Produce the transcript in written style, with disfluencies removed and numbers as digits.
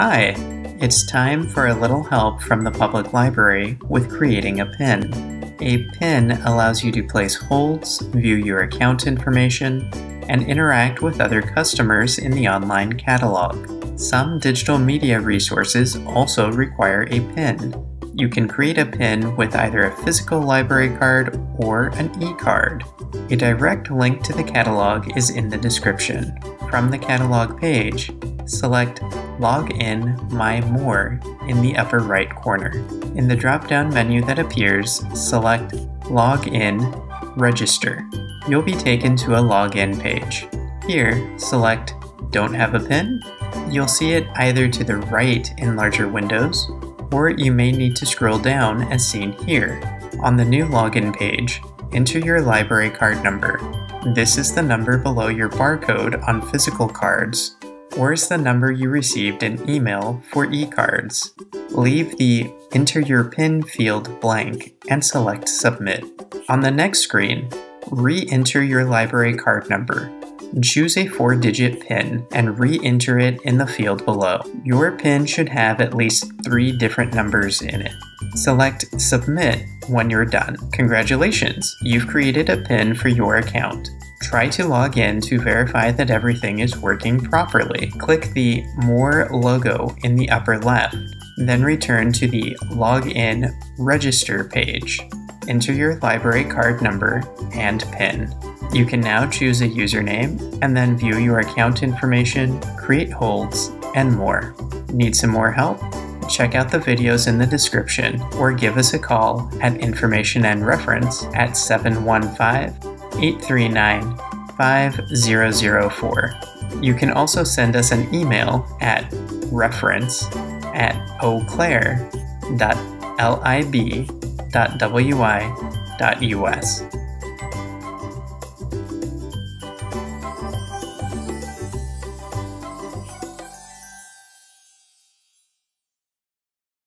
Hi! It's time for a little help from the public library with creating a pin. A pin allows you to place holds, view your account information, and interact with other customers in the online catalog. Some digital media resources also require a pin. You can create a pin with either a physical library card or an e-card. A direct link to the catalog is in the description. From the catalog page, select Log in My More in the upper right corner. In the drop-down menu that appears, select Log in Register. You'll be taken to a login page. Here, select Don't Have a PIN? You'll see it either to the right in larger windows, or you may need to scroll down as seen here. On the new login page, enter your library card number. This is the number below your barcode on physical cards, or is the number you received in email for e-cards. Leave the Enter Your PIN field blank and select Submit. On the next screen, re-enter your library card number. Choose a 4-digit PIN and re-enter it in the field below. Your PIN should have at least 3 different numbers in it. Select Submit when you're done. Congratulations! You've created a PIN for your account. Try to log in to verify that everything is working properly. Click the More logo in the upper left, then return to the Login Register page. Enter your library card number and PIN. You can now choose a username and then view your account information, create holds, and more. Need some more help? Check out the videos in the description or give us a call at Information and Reference at 715-839-5004. You can also send us an email at reference@eauclaire.lib.wi.us.